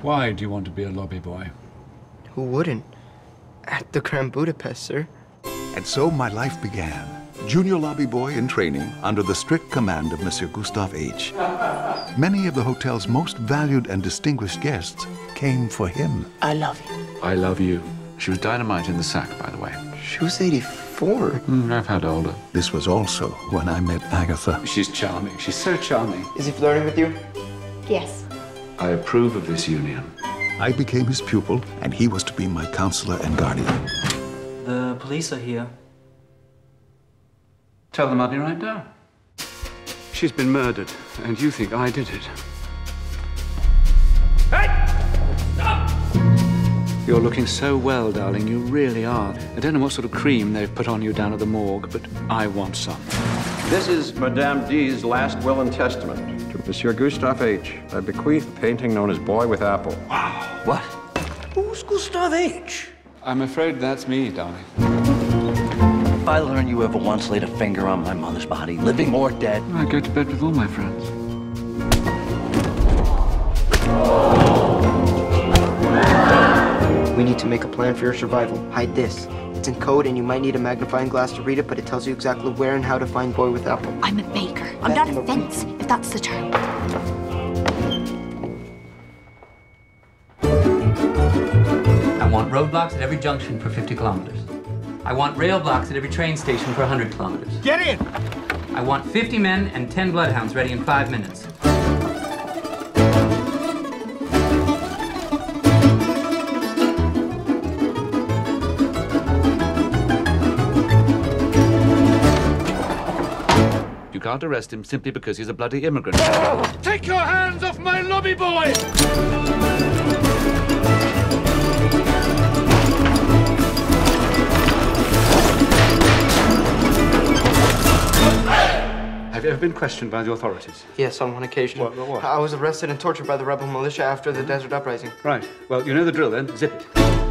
Why do you want to be a lobby boy? Who wouldn't? At the Grand Budapest, sir. And so my life began. Junior lobby boy in training under the strict command of Monsieur Gustave H. Many of the hotel's most valued and distinguished guests came for him. I love you. I love you. She was dynamite in the sack, by the way. She was 84. I've had older. This was also when I met Agatha. She's charming. She's so charming. Is he flirting with you? Yes. I approve of this union. I became his pupil, and he was to be my counselor and guardian. The police are here. Tell them I'll be right down. She's been murdered, and you think I did it. Hey! Stop! You're looking so well, darling. You really are. I don't know what sort of cream they've put on you down at the morgue, but I want some. This is Madame D's last will and testament. To Monsieur Gustave H. I bequeath a painting known as Boy with Apple. Wow. What? Who's Gustave H? I'm afraid that's me, darling. If I learn you ever once laid a finger on my mother's body, living or dead. I go to bed with all my friends. We need to make a plan for your survival. Hide this. It's in code and you might need a magnifying glass to read it, but it tells you exactly where and how to find Boy with Apple. I'm a baker. I'm not a fence, if that's the term. I want roadblocks at every junction for 50 kilometers. I want rail blocks at every train station for 100 kilometers. Get in! I want 50 men and 10 bloodhounds ready in 5 minutes. You can't arrest him simply because he's a bloody immigrant. Take your hands off my lobby boy! Have you ever been questioned by the authorities? Yes, on one occasion. What? I was arrested and tortured by the rebel militia after the Desert Uprising. Right. Well, you know the drill then. Zip it.